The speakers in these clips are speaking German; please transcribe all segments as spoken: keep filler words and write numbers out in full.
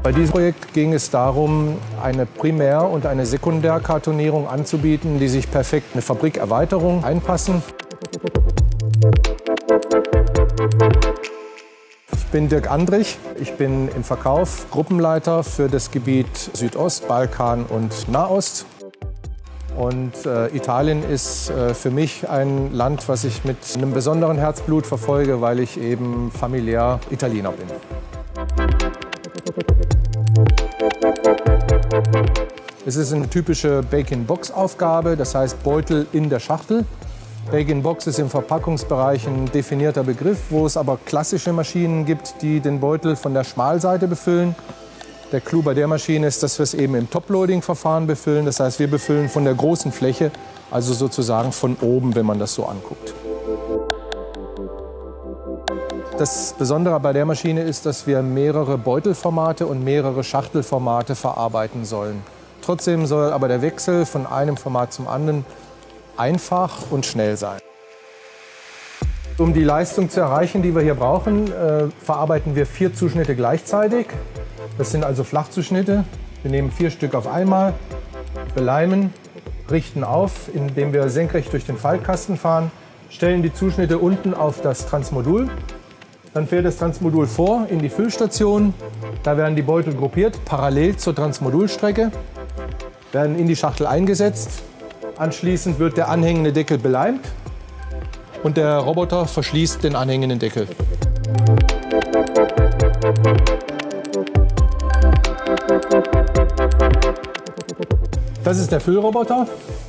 Bei diesem Projekt ging es darum, eine Primär- und eine Sekundärkartonierung anzubieten, die sich perfekt in eine Fabrikerweiterung einpassen. Ich bin Dirk Andrich, ich bin im Verkauf Gruppenleiter für das Gebiet Südost, Balkan und Nahost. Und äh, Italien ist äh, für mich ein Land, was ich mit einem besonderen Herzblut verfolge, weil ich eben familiär Italiener bin. Es ist eine typische Bake-in-Box-Aufgabe, das heißt Beutel in der Schachtel. Bake-in-Box ist im Verpackungsbereich ein definierter Begriff, wo es aber klassische Maschinen gibt, die den Beutel von der Schmalseite befüllen. Der Clou bei der Maschine ist, dass wir es eben im Top-Loading-Verfahren befüllen. Das heißt, wir befüllen von der großen Fläche, also sozusagen von oben, wenn man das so anguckt. Das Besondere bei der Maschine ist, dass wir mehrere Beutelformate und mehrere Schachtelformate verarbeiten sollen. Trotzdem soll aber der Wechsel von einem Format zum anderen einfach und schnell sein. Um die Leistung zu erreichen, die wir hier brauchen, äh, verarbeiten wir vier Zuschnitte gleichzeitig. Das sind also Flachzuschnitte. Wir nehmen vier Stück auf einmal, beleimen, richten auf, indem wir senkrecht durch den Faltkasten fahren, stellen die Zuschnitte unten auf das Transmodul. Dann fährt das Transmodul vor in die Füllstation. Da werden die Beutel gruppiert, parallel zur Transmodulstrecke, werden in die Schachtel eingesetzt. Anschließend wird der anhängende Deckel beleimt und der Roboter verschließt den anhängenden Deckel. Das ist der Füllroboter.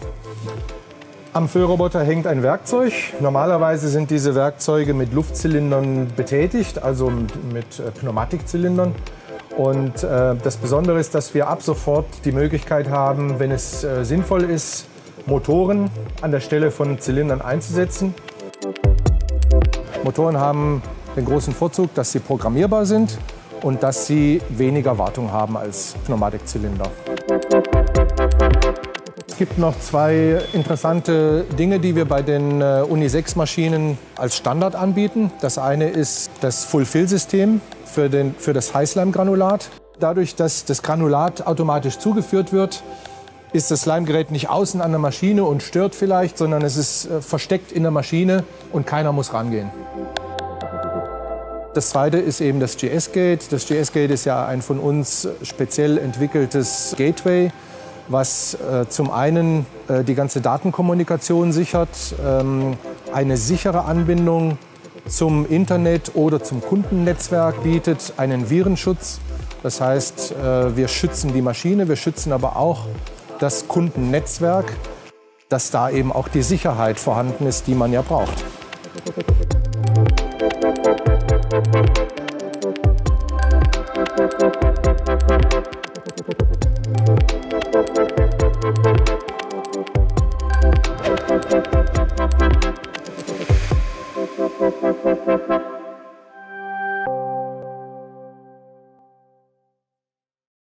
Am Füllroboter hängt ein Werkzeug. Normalerweise sind diese Werkzeuge mit Luftzylindern betätigt, also mit Pneumatikzylindern. Und äh, das Besondere ist, dass wir ab sofort die Möglichkeit haben, wenn es äh, sinnvoll ist, Motoren an der Stelle von Zylindern einzusetzen. Motoren haben den großen Vorzug, dass sie programmierbar sind und dass sie weniger Wartung haben als Pneumatikzylinder. Es gibt noch zwei interessante Dinge, die wir bei den äh, Uni sechs Maschinen als Standard anbieten. Das eine ist das Full-Fill-System für, den, für das Heißleimgranulat. Dadurch, dass das Granulat automatisch zugeführt wird, ist das Leimgerät nicht außen an der Maschine und stört vielleicht, sondern es ist äh, versteckt in der Maschine und keiner muss rangehen. Das zweite ist eben das G S-Gate. Das G S-Gate ist ja ein von uns speziell entwickeltes Gateway, was äh, zum einen äh, die ganze Datenkommunikation sichert, ähm, eine sichere Anbindung zum Internet oder zum Kundennetzwerk bietet, einen Virenschutz. Das heißt, äh, wir schützen die Maschine, wir schützen aber auch das Kundennetzwerk, dass da eben auch die Sicherheit vorhanden ist, die man ja braucht. Thank you.